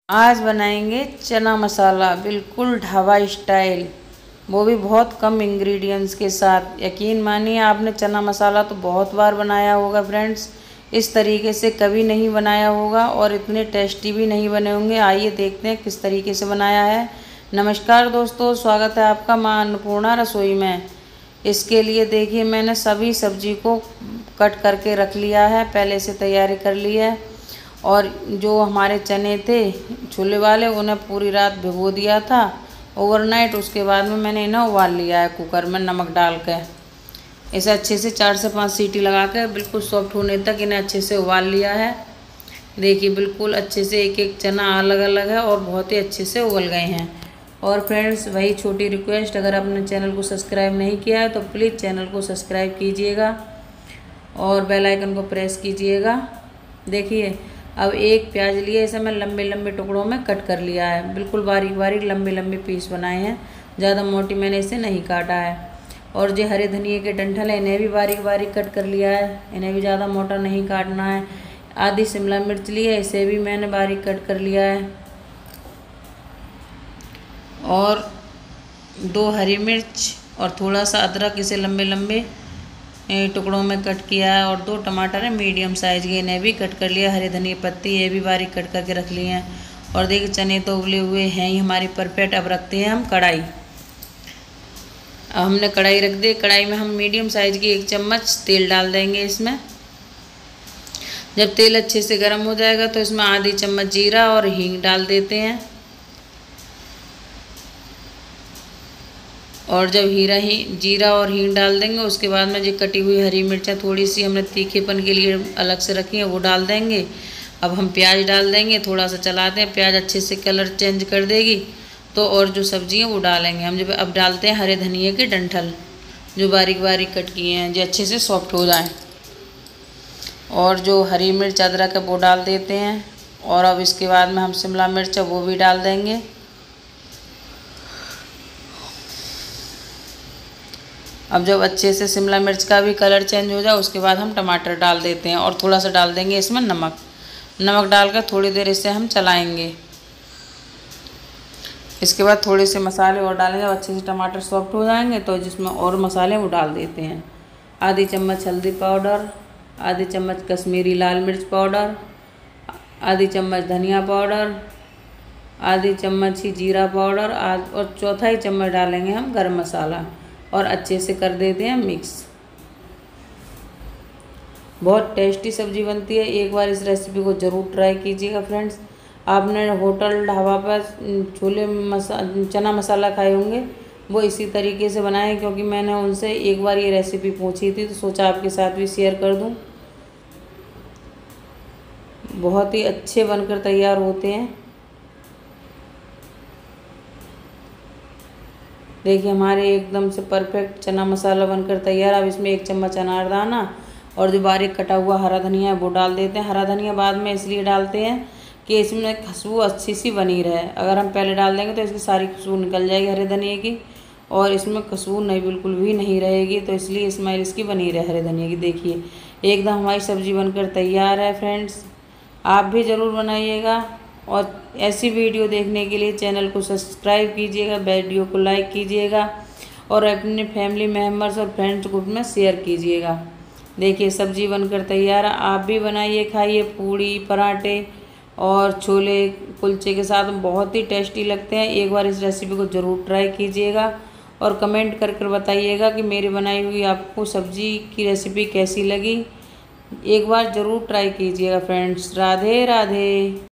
आज बनाएंगे चना मसाला बिल्कुल ढाबा स्टाइल, वो भी बहुत कम इंग्रेडिएंट्स के साथ। यकीन मानिए आपने चना मसाला तो बहुत बार बनाया होगा फ्रेंड्स, इस तरीके से कभी नहीं बनाया होगा और इतने टेस्टी भी नहीं बने होंगे। आइए देखते हैं किस तरीके से बनाया है। नमस्कार दोस्तों, स्वागत है आपका मां अन्नपूर्णा रसोई में। इसके लिए देखिए मैंने सभी सब्जी को कट करके रख लिया है, पहले से तैयारी कर ली है। और जो हमारे चने थे छोले वाले, उन्हें पूरी रात भिगो दिया था ओवरनाइट। उसके बाद में मैंने इन्हें उबाल लिया है कुकर में नमक डाल के। इसे अच्छे से 4 से 5 सीटी लगा कर बिल्कुल सॉफ्ट होने तक इन्हें अच्छे से उबाल लिया है। देखिए बिल्कुल अच्छे से एक एक चना अलग अलग है और बहुत ही अच्छे से उबल गए हैं। और फ्रेंड्स वही छोटी रिक्वेस्ट, अगर आपने चैनल को सब्सक्राइब नहीं किया है तो प्लीज़ चैनल को सब्सक्राइब कीजिएगा और बेल आइकन को प्रेस कीजिएगा। देखिए अब एक प्याज लिए, इसे मैं लंबे लंबे टुकड़ों में कट कर लिया है। बिल्कुल बारीक बारीक लंबे लंबे पीस बनाए हैं, ज़्यादा मोटी मैंने इसे नहीं काटा है। और जो हरे धनिए के डंठल है इन्हें भी बारीक बारीक कट कर लिया है, इन्हें भी ज़्यादा मोटा नहीं काटना है। आधी शिमला मिर्च ली है, इसे भी मैंने बारीक कट कर लिया है। और 2 हरी मिर्च और थोड़ा सा अदरक, इसे लंबे लंबे टुकड़ों में कट किया है। और 2 टमाटर है मीडियम साइज़ के, इन्हें भी कट कर लिया। हरी धनिया पत्ती ये भी बारीक कट करके रख लिए हैं। और देखिए चने तो उबले हुए हैं ही हमारी परफेक्ट। अब रखते हैं हम कढ़ाई। अब हमने कढ़ाई रख दी। कढ़ाई में हम मीडियम साइज़ की 1 चम्मच तेल डाल देंगे इसमें। जब तेल अच्छे से गर्म हो जाएगा तो इसमें आधी चम्मच जीरा और हींग डाल देते हैं। और जब जीरा और हींग डाल देंगे उसके बाद में जो कटी हुई हरी मिर्चें थोड़ी सी हमने तीखेपन के लिए अलग से रखी हैं वो डाल देंगे। अब हम प्याज डाल देंगे, थोड़ा सा चलाते हैं, प्याज अच्छे से कलर चेंज कर देगी तो और जो सब्ज़ी हैं वो डालेंगे हम। जब अब डालते हैं हरे धनिए के डंठल जो बारीक बारीक कट किए हैं, जो अच्छे से सॉफ्ट हो जाए। और जो हरी मिर्च अदरक है वो डाल देते हैं। और अब इसके बाद में हम शिमला मिर्च है वो भी डाल देंगे। अब जब अच्छे से शिमला मिर्च का भी कलर चेंज हो जाए उसके बाद हम टमाटर डाल देते हैं। और थोड़ा सा डाल देंगे इसमें नमक डालकर थोड़ी देर इसे हम चलाएंगे। इसके बाद थोड़े से मसाले और डालेंगे। जब अच्छे से टमाटर सॉफ्ट हो जाएंगे तो जिसमें और मसाले वो डाल देते हैं। आधी चम्मच हल्दी पाउडर, आधी चम्मच कश्मीरी लाल मिर्च पाउडर, आधी चम्मच धनिया पाउडर, आधी चम्मच ही जीरा पाउडर, और चौथाई चम्मच डालेंगे हम गरम मसाला। और अच्छे से कर देते हैं मिक्स। बहुत टेस्टी सब्ज़ी बनती है, एक बार इस रेसिपी को ज़रूर ट्राई कीजिएगा फ्रेंड्स। आपने होटल ढाबा पर चना मसाला खाए होंगे, वो इसी तरीके से बनाए, क्योंकि मैंने उनसे एक बार ये रेसिपी पूछी थी तो सोचा आपके साथ भी शेयर कर दूं। बहुत ही अच्छे बनकर तैयार होते हैं। देखिए हमारे एकदम से परफेक्ट चना मसाला बनकर तैयार। अब इसमें 1 चम्मच अनारदाना और जो बारीक कटा हुआ हरा धनिया है वो डाल देते हैं। हरा धनिया बाद में इसलिए डालते हैं कि इसमें खुशबू अच्छी सी बनी रहे। अगर हम पहले डाल देंगे तो इसकी सारी खुशबू निकल जाएगी हरे धनिया की, और इसमें खुशबू नहीं बिल्कुल भी नहीं रहेगी, तो इसलिए स्मेल इसकी बनी रहे हरे धनिया की। देखिए एकदम हमारी सब्ज़ी बनकर तैयार है फ्रेंड्स, आप भी ज़रूर बनाइएगा। और ऐसी वीडियो देखने के लिए चैनल को सब्सक्राइब कीजिएगा, वीडियो को लाइक कीजिएगा और अपने फैमिली मेम्बर्स और फ्रेंड्स ग्रुप में शेयर कीजिएगा। देखिए सब्ज़ी बनकर तैयार है, आप भी बनाइए, खाइए। पूड़ी पराठे और छोले कुलचे के साथ बहुत ही टेस्टी लगते हैं। एक बार इस रेसिपी को ज़रूर ट्राई कीजिएगा और कमेंट कर बताइएगा कि मेरी बनाई हुई आपको सब्ज़ी की रेसिपी कैसी लगी। एक बार ज़रूर ट्राई कीजिएगा फ्रेंड्स। राधे राधे।